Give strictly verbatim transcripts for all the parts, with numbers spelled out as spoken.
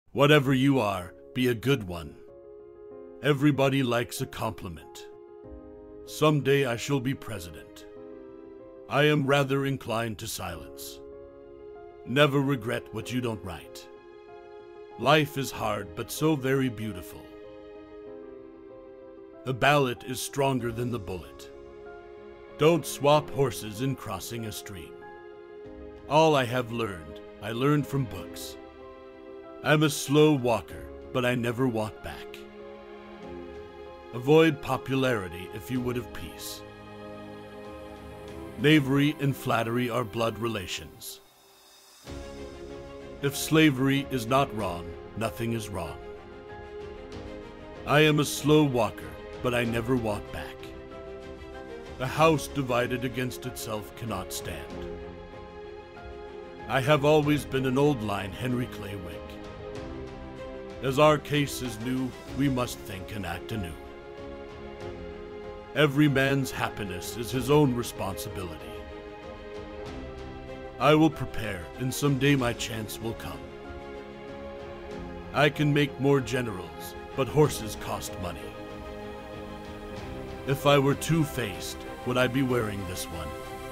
Whatever you are, be a good one. Everybody likes a compliment. Someday I shall be president. I am rather inclined to silence. Never regret what you don't write. Life is hard, but so very beautiful. A ballot is stronger than the bullet. Don't swap horses in crossing a stream. All I have learned, I learned from books. I'm a slow walker, but I never walk back. Avoid popularity if you would have peace. Knavery and flattery are blood relations. If slavery is not wrong, nothing is wrong. I am a slow walker, but I never walk back. A house divided against itself cannot stand. I have always been an old line Henry Clay Wick. As our case is new, we must think and act anew. Every man's happiness is his own responsibility. I will prepare, and someday my chance will come. I can make more generals, but horses cost money. If I were two-faced, would I be wearing this one?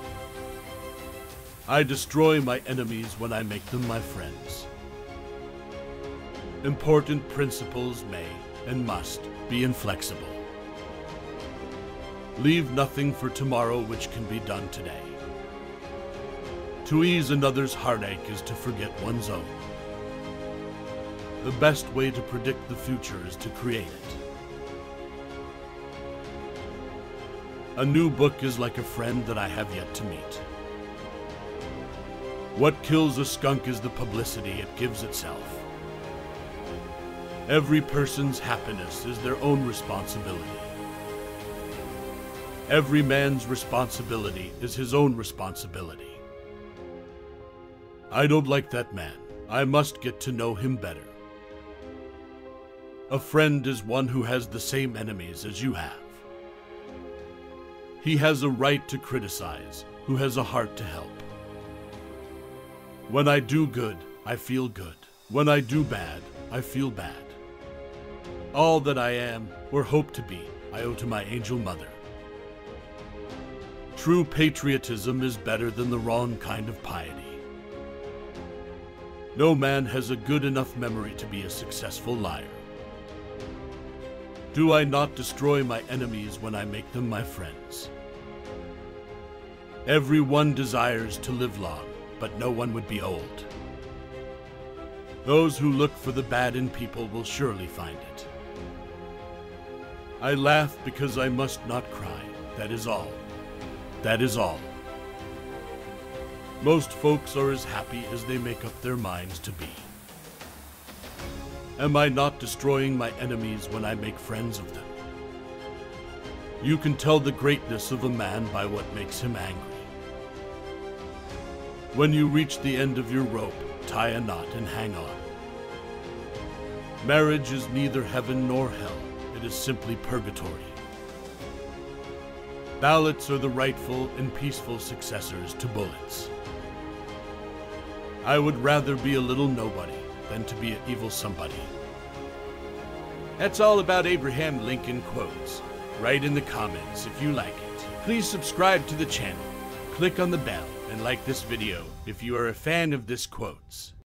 I destroy my enemies when I make them my friends. Important principles may, and must, be inflexible. Leave nothing for tomorrow which can be done today. To ease another's heartache is to forget one's own. The best way to predict the future is to create it. A new book is like a friend that I have yet to meet. What kills a skunk is the publicity it gives itself. Every person's happiness is their own responsibility. Every man's responsibility is his own responsibility. I don't like that man. I must get to know him better. A friend is one who has the same enemies as you have. He has a right to criticize, who has a heart to help. When I do good, I feel good. When I do bad, I feel bad. All that I am, or hope to be, I owe to my angel mother. True patriotism is better than the wrong kind of piety. No man has a good enough memory to be a successful liar. Do I not destroy my enemies when I make them my friends? Everyone desires to live long, but no one would be old. Those who look for the bad in people will surely find it. I laugh because I must not cry, that is all. That is all. Most folks are as happy as they make up their minds to be. Am I not destroying my enemies when I make friends of them? You can tell the greatness of a man by what makes him angry. When you reach the end of your rope, tie a knot and hang on. Marriage is neither heaven nor hell. It is simply purgatory. Ballots are the rightful and peaceful successors to bullets. I would rather be a little nobody than to be an evil somebody. That's all about Abraham Lincoln quotes. Write in the comments if you like it. Please subscribe to the channel, click on the bell, and like this video if you are a fan of this quotes.